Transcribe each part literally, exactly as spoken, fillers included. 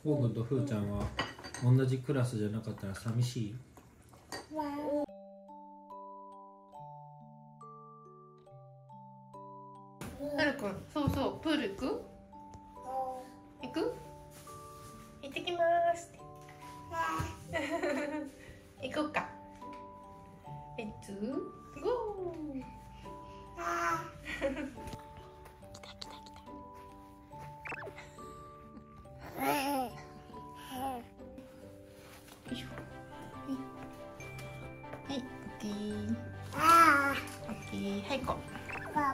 こうくんとふーちゃんは同じクラスじゃなかったら寂しい？ はるくん、そうそう、プール行く？行く？行ってきまーす。行こうか。レッツゴー。来た来た来た。よいしょ。はい、オッケー。オッケー、はい、行こう。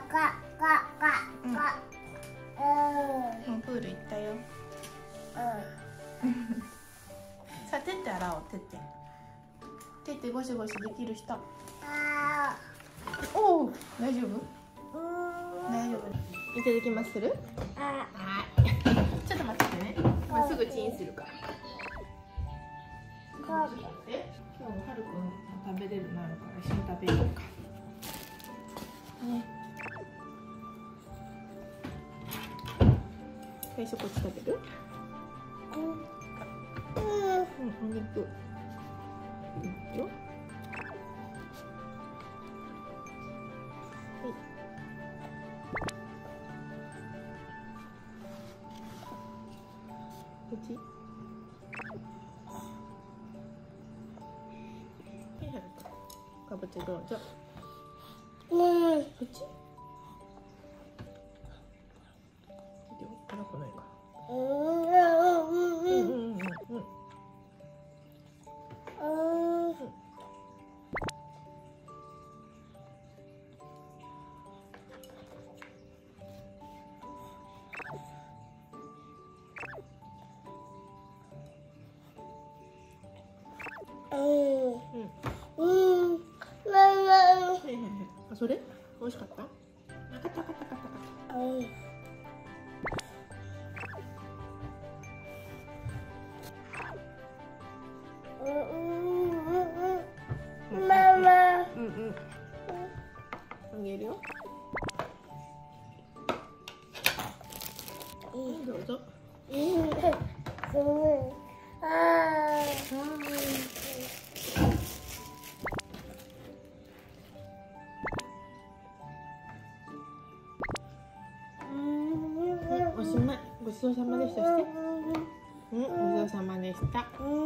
もうプール行ったよ。さあ、手って洗おう、手って。手ってゴシゴシできる人。おお、大丈夫？大丈夫。いただきますする？はい。ちょっと待っててね。今すぐチンするから。今日もはるくん食べれるなるから一緒に食べようか。ね。最初こっち食べる？うん、お肉。いいよ。はい。こっち。はいはい。かぼちゃどうぞ。こっち。辛くないか。うんうんうんうん。あ、それ美味しかった？なかったかったかったかった。ママ。うんうん。あげるよ。どうぞ。おしまい。ごちそうさまでしたして。うん、ごちそうさまでした。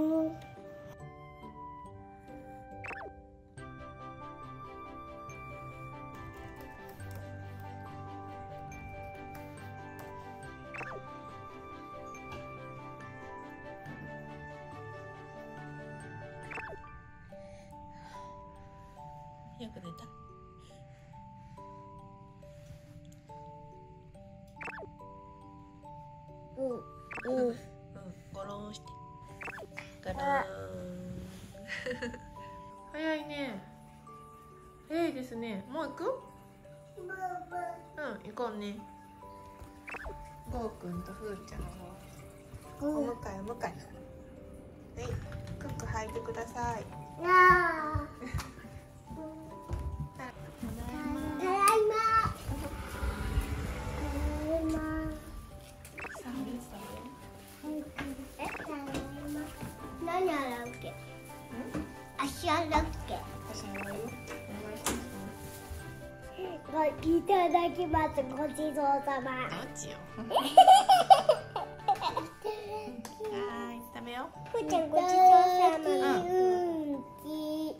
よく寝た。うんうんうん、ゴロンしてゴロン早いね。早いですね。もう行く？うん、行こうね。ゴーくんとふーちゃんをお迎えお迎え。はい、クック履いてください。 何洗うっけ？足洗うっけ？ 足洗うよ。 いただきます。ごちそうさま。 どっちよ。はい、食べよう。 ふーちゃんごちそうさま。うんち。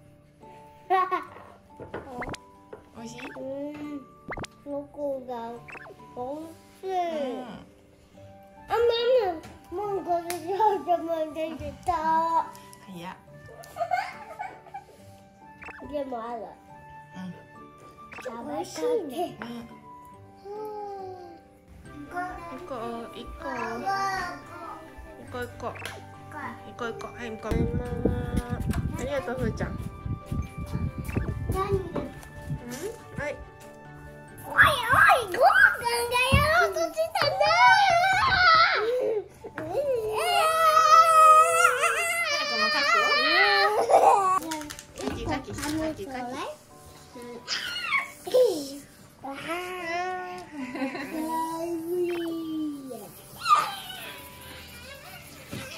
おいしい？ うん。どこがおいしい。あ、ママ、もうごちそうさまでした。 はいや。 でもある。 うん。 美味しいね。 行こう、行こう。行こう、行こう。行こう、行こう。はい、行こう。ありがとう、ふーちゃん。 何？うん？ はい。 おいおい、ゴーくんがやろうとしたな。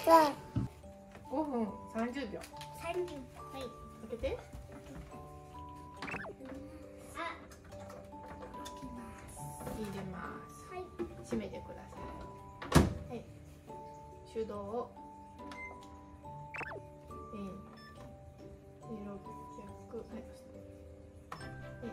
ごふんさんじゅうびょう。 三十。はい。 開けて。 あ。 入れます。 はい。 閉めてください。はい。手動を。えー、ろっぴゃく。はい。で。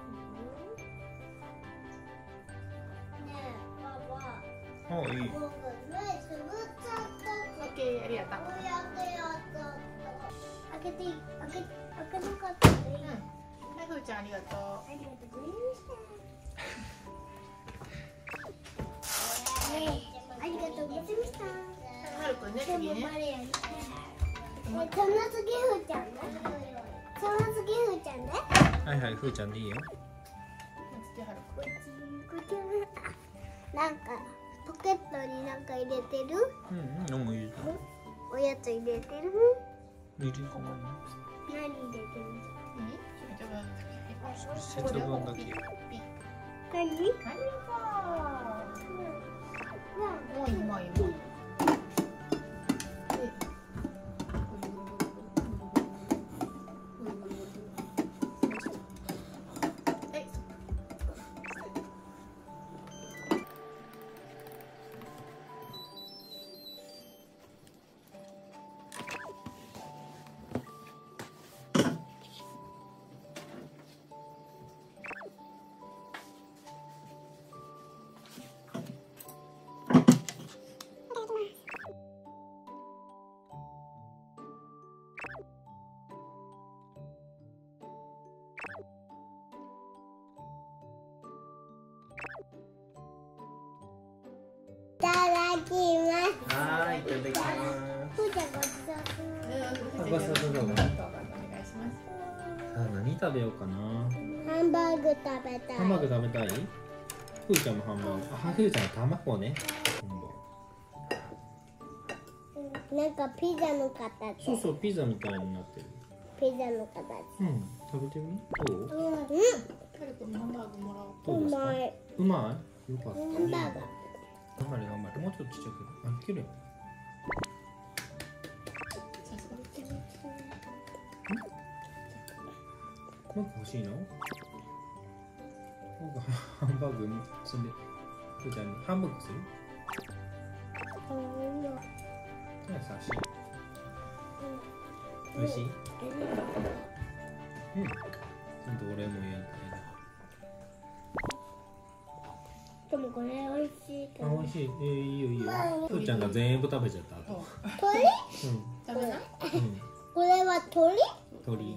ねえ、パパ。 あ、いい。 僕目つぶっちゃった。 オッケー、ありがとう。 こうやってやった。開けていい、開け、開けなかったでいい。 うん。はい、ふーちゃん、ありがとう。 ありがとうございました。ありがとうございました。 はるくんね、 でも次ね。 バレエやりたい。その次ふーちゃんね。その次ふーちゃんね。 はいはい、ふーちゃんでいいよ。 次はるくん。 こっち、こっち。なんかポケットになんか入れてる。 うん、うん、もう入れた。 おやつ入れてる。 入れた。 何入れてる？ 節分だけ。 何？ もういい、もういい、もういい。 いただきます。 はい、いただきます。 ふーちゃんごちそうさま。 ごちそうさま。 お願いします。 さあ、何食べようかな。 ハンバーグ食べたい。 ハンバーグ食べたい。ふーちゃんもハンバーグ。あ、ふーちゃんは卵ね。 なんかピザの形。 そうそう、ピザみたいになってる。 ピザの形。 うん、食べてみ。どう。 うん。 はるくんハンバーグもらおう。 どうですか。 うまい。 うまい。よかった。 ハンバーグ。 頑張れ、頑張れ。もうちょっとちっちゃく。あ、切るよ。 さすが。 なんか欲しいの。なんかハンバーグ、そんで。ふーちゃんに半分こする。 うん。 じゃあ、優しい。美味しい。うん。ちゃんとお礼も言えないでもこれ美味しいけな。あ、 ど。 美味しい。えー、いいよ、いいよ。ふーちゃんが全部食べちゃった後。 鳥？ 食べない。 うん。 これは鳥？ 鳥。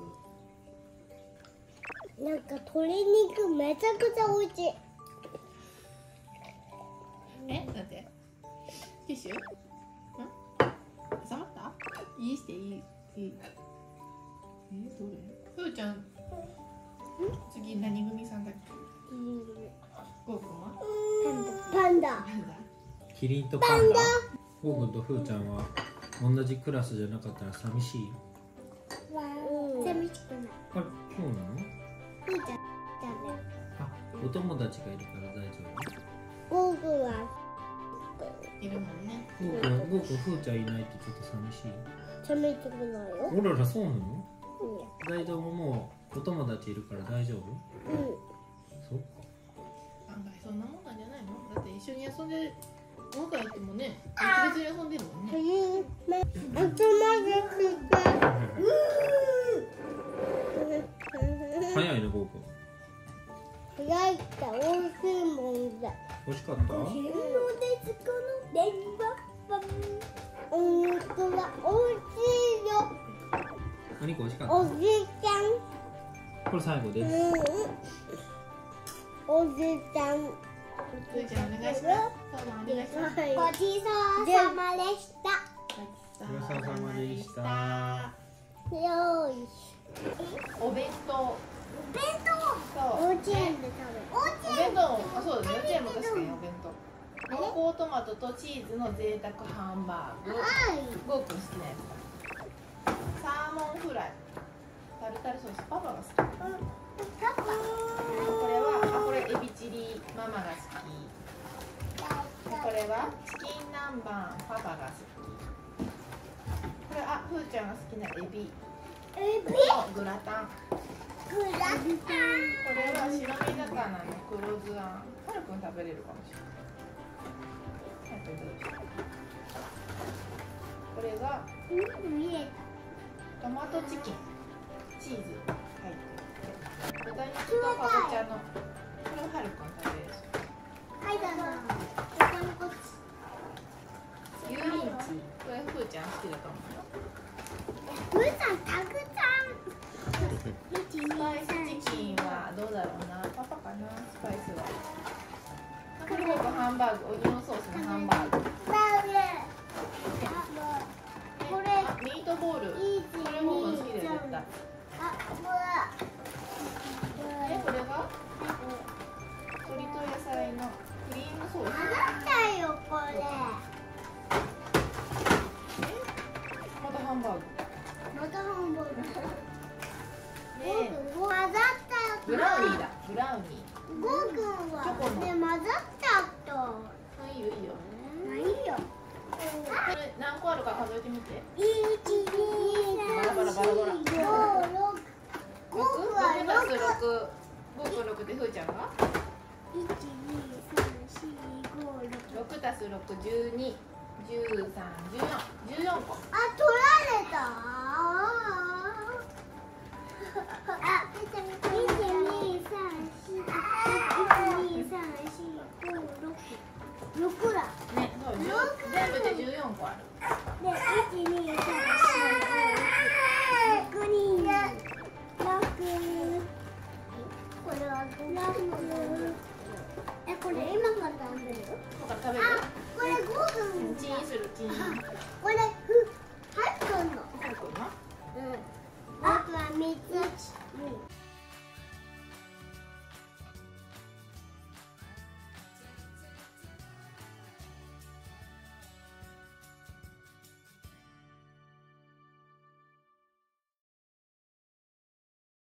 なんか鶏肉めちゃくちゃ美味しい。 え、だって。ティッシュ。ん。挟まった。いいして、いい。いい。え、どれ。ふーちゃん。次、何組さんだっけ。ゴーくんは。 パンダ。 なんだ。 キリンとパンダ。ゴーくんとふーちゃんは同じクラスじゃなかったら寂しい。 うん。寂しくない。 あれ、そうなの？ ふーちゃんだね。 あ、お友達がいるから大丈ゴーくんは。 いるもんね。 夫。ゴーくん、ゴーくん、ふーちゃんいないってちょっと寂しい。 寂しくないよ。 おらら、そうなの？ う大丈夫、もうお友達いるから大丈夫？ ん。 そっか。 案外そんなもんなんじゃないの。だって一緒に遊んで。今回行ってもね、別々に遊んでるもんね。 うん。あとまで来て。 早いね、ゴーくん。 早いって美味しいもんだ。 美味しかった？ のですこの電話番。お肉は美味しいよ。 お肉美味しかっおじいちゃん。 た？これ最後です。 うん。おじいちゃん。 ふーちゃんお願いします。どうもお願いします。 ごちそうさまでした。 ごちそうさまでした。 よーい。 お弁当。 お弁当。 そう。 幼稚園で食べる。 お弁当、あ、そうだね。幼稚園も確かにお弁当。濃厚トマトとチーズの贅沢ハンバーグ。 はい。 ゴーくん好きなやつ。サーモンフライ。タルタルソース、パパが好き。 パパ。 これは、あ、これエビチリ、ママが好き。ここれはチキン南蛮、パパが好き。これあ、ふーちゃんが好きなエビ。 エビ。 グラタン。 グラタン。 これは白身魚の黒酢あん。はるくん食べれるかもしれない。はい、どうでしょう。これが見えトマトチキン、チーズ入ってる。豚肉とかぼちゃの。これをはるくん食べれる。 た。はい、だな。 油淋鶏。これふーちゃん好きだと思うよ。 ふーさんたくさん。 スパイスチキンはどうだろうな。パパかな、スパイスは。これ僕ハンバーグ、オニオンソースのハンバーグ。 これあ、ミートボール。これも好きで絶対。 あ、 で、これが鶏と野菜のクリームソース。 混ざったよこれ。 またハンバーグ。 またハンバーグ。 で、 混ざったよ。 ブラウニーだ。ブラウニー。 ゴーくんはね混ざっちゃった。 あ、いいよいいよ。 ないよ。 これ何個あるか数えてみて。 一二三四五六。ゴーくんは六足す六。 六。ゴーくん六でふーちゃんが。 一二三四五六。 六足す六十二。十三十四十四個。 あ、取られた。あ、一二三四。一二三四五六。六だ。 ね、そう十全部で十四個ある。 で、一二三四五六人。六。これは六。え、これ今から食べる？ とか食べる？ あ、これゴーくん。 チンするチン。 これふ、はるくんの。 はるくんの？ うん。僕は三つ。